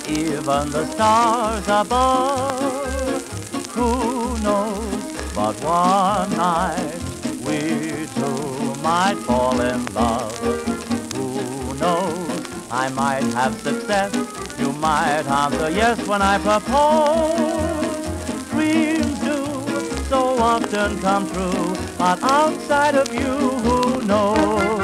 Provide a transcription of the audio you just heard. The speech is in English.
even the stars above. Who knows, but one night we two might fall in love. Who knows, I might have success. You might answer yes when I propose. Dreams do so often come true, but outside of you, who knows?